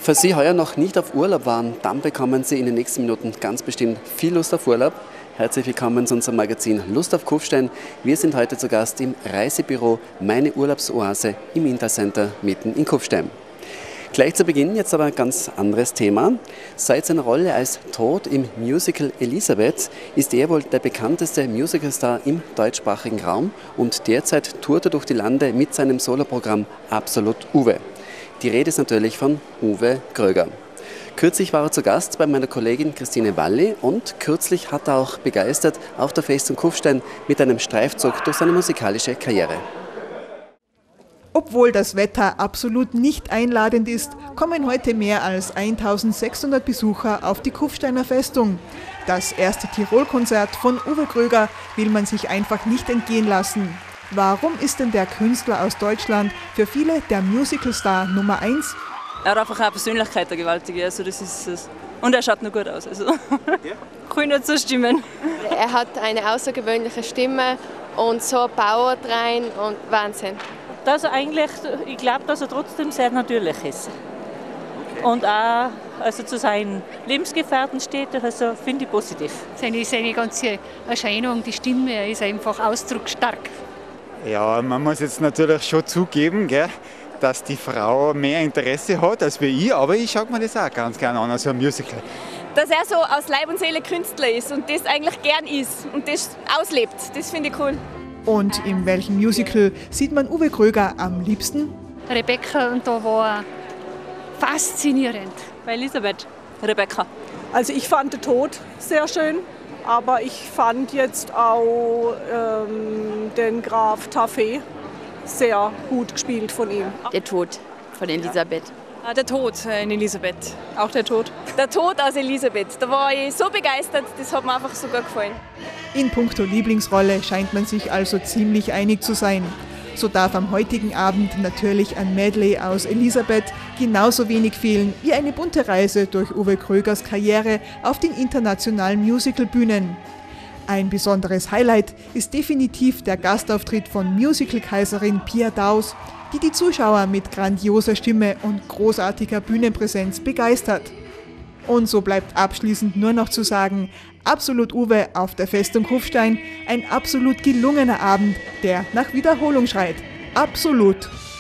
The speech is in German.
Falls Sie heuer noch nicht auf Urlaub waren, dann bekommen Sie in den nächsten Minuten ganz bestimmt viel Lust auf Urlaub. Herzlich willkommen zu unserem Magazin Lust auf Kufstein. Wir sind heute zu Gast im Reisebüro Meine Urlaubsoase im Intercenter mitten in Kufstein. Gleich zu Beginn jetzt aber ein ganz anderes Thema. Seit seiner Rolle als Tod im Musical Elisabeth ist er wohl der bekannteste Musicalstar im deutschsprachigen Raum und derzeit tourt er durch die Lande mit seinem Soloprogramm Absolut Uwe. Die Rede ist natürlich von Uwe Kröger. Kürzlich war er zu Gast bei meiner Kollegin Christine Walli und kürzlich hat er auch begeistert auf der Festung Kufstein mit einem Streifzug durch seine musikalische Karriere. Obwohl das Wetter absolut nicht einladend ist, kommen heute mehr als 1600 Besucher auf die Kufsteiner Festung. Das erste Tirol-Konzert von Uwe Kröger will man sich einfach nicht entgehen lassen. Warum ist denn der Künstler aus Deutschland für viele der Musicalstar Nummer 1? Er hat einfach eine Persönlichkeit, eine gewaltige. Also das ist es. Und er schaut noch gut aus. Also. Ja. Kann ich nur zustimmen. Er hat eine außergewöhnliche Stimme und so Power rein und Wahnsinn. Dass er eigentlich, ich glaube, dass er trotzdem sehr natürlich ist. Okay. Und auch also zu seinen Lebensgefährten steht, also finde ich positiv. Seine ganze Erscheinung, die Stimme, er ist einfach ausdrucksstark. Ja, man muss jetzt natürlich schon zugeben, gell, dass die Frau mehr Interesse hat als ich, aber ich schaue mir das auch ganz gerne an, also ein Musical. Dass er so aus Leib und Seele Künstler ist und das eigentlich gern ist und das auslebt, das finde ich cool. Und in welchem Musical sieht man Uwe Kröger am liebsten? Rebecca, und da war faszinierend. Bei Elisabeth, Rebecca. Also ich fand den Tod sehr schön, aber ich fand jetzt auch den Graf Taffet sehr gut gespielt von ihm. Der Tod von Elisabeth. Ah, der Tod in Elisabeth. Auch der Tod? Der Tod aus Elisabeth. Da war ich so begeistert, das hat mir einfach so gut gefallen. In puncto Lieblingsrolle scheint man sich also ziemlich einig zu sein. So darf am heutigen Abend natürlich ein Medley aus Elisabeth genauso wenig fehlen wie eine bunte Reise durch Uwe Krögers Karriere auf den internationalen Musicalbühnen. Ein besonderes Highlight ist definitiv der Gastauftritt von Musical-Kaiserin Pia Daus, die die Zuschauer mit grandioser Stimme und großartiger Bühnenpräsenz begeistert. Und so bleibt abschließend nur noch zu sagen, Absolut Uwe auf der Festung Kufstein, ein absolut gelungener Abend, der nach Wiederholung schreit. Absolut!